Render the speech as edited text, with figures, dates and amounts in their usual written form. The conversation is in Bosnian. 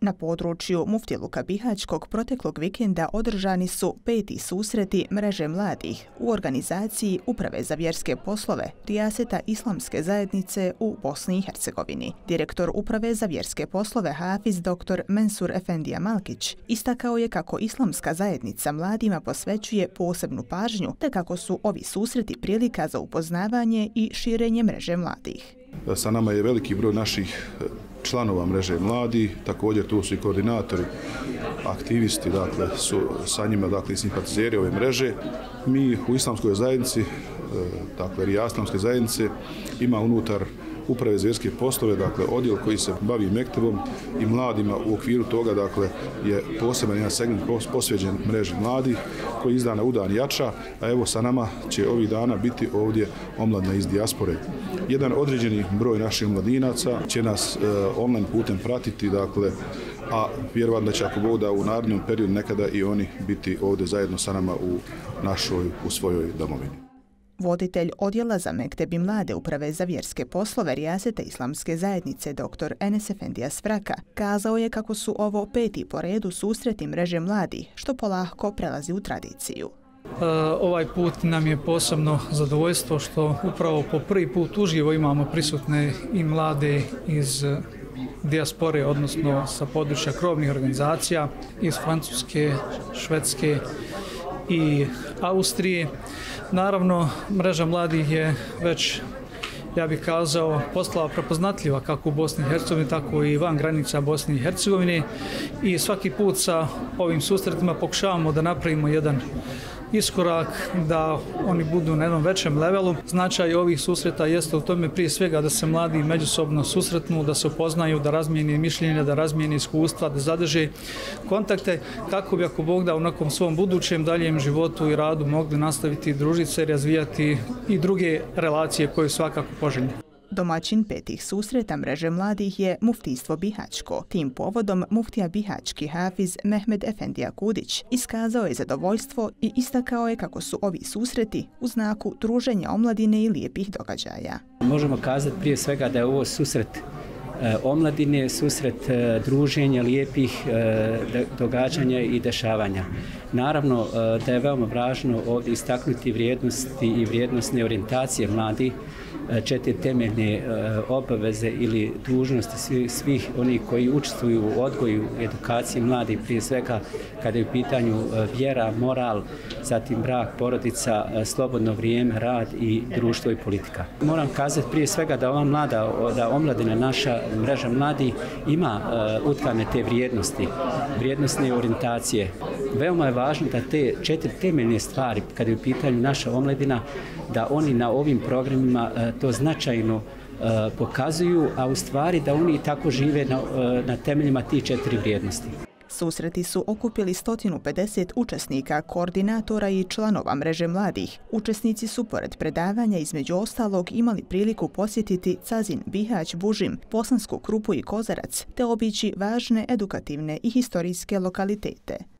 Na području Muftiluka Bihaćkog proteklog vikenda održani su 5. susreti mreže mladih u organizaciji Uprave za vjerske poslove Rijaseta Islamske zajednice u Bosni i Hercegovini. Direktor Uprave za vjerske poslove Hafiz dr. Mensur Efendija Malkić istakao je kako Islamska zajednica mladima posvećuje posebnu pažnju te kako su ovi susreti prilika za upoznavanje i širenje mreže mladih. Sa nama je veliki broj naših članova mreže mladi, također tu su i koordinatori, aktivisti, dakle, su sa njima, dakle, i simpatizeri ove mreže. Mi u Islamskoj zajednici, dakle, Rijaslamske zajednice, ima unutar Uprave za vjerske poslove, dakle, odjel koji se bavi mektebom i mladima. U okviru toga, dakle, je poseban jedan segment posvećen mreži mladih koji iz dana u dan jača, a evo sa nama će ovih dana biti ovdje omladina iz dijaspore. Jedan određeni broj naših omladinaca će nas online putem pratiti, dakle, a vjerovatno da će, ako Bog da, u narednom periodu nekada i oni biti ovdje zajedno sa nama u svojoj domovini. Voditelj odjela za mekteb i mlade Uprave za vjerske poslove Rijaseta Islamske zajednice dr. Enes Efendija Svraka kazao je kako su ovo 5. po redu susreti mreže mladih, što polako prelazi u tradiciju. Ovaj put nam je posebno zadovoljstvo što upravo po prvi put uživo imamo prisutne i mlade iz dijaspore, odnosno sa područja krovnih organizacija iz Francuske, Švedske i Austrije. Naravno, mreža mladih je već, ja bih kazao, postala prepoznatljiva kako u Bosni i Hercegovini, tako i van granica Bosne i Hercegovine i svaki put sa ovim susretima pokušavamo da napravimo jedan iskorak, da oni budu na jednom većem levelu. Značaj ovih susreta jeste u tome prije svega da se mladi međusobno susretnu, da se upoznaju, da razmijene mišljenja, da razmijene iskustva, da zadrže kontakte kako bi, ako Bog da, u nekom svom budućem daljem životu i radu mogli nastaviti družiti se, razvijati i druge relacije koje su svakako poželjne. Domaćin 5. susreta mreže mladih je Muftijstvo Bihaćko. Tim povodom muftija Bihaćki Hafiz Mehmed Efendija Kudić iskazao je zadovoljstvo i istakao je kako su ovi susreti u znaku druženja omladine i lijepih događaja. Možemo kazati prije svega da je ovo susret omladine, susret druženja, lijepih događanja i dešavanja. Naravno da je veoma važno ovdje istaknuti vrijednosti i vrijednosne orijentacije mladih, 4 temeljne obaveze ili dužnosti svih onih koji učestvuju u odgoju i edukaciji mladih, prije svega kada je u pitanju vjera, moral, zatim brak, porodica, slobodno vrijeme, rad i društvo i politika. Moram kazati prije svega da da omladina, naša mreža mladih ima utkane te vrijednosti, vrijednosne orijentacije. Veoma je važno da te 4 temeljne stvari, kada je u pitanju naša omladina, da oni na ovim programima to značajno pokazuju, a u stvari da oni tako žive na temeljima tih 4 vrijednosti. Susreti su okupili 150 učesnika, koordinatora i članova mreže mladih. Učesnici su pored predavanja između ostalog imali priliku posjetiti Cazin, Bihać, Bužim, Bosansku Krupu i Kozarac, te obići važne edukativne i historijske lokalitete.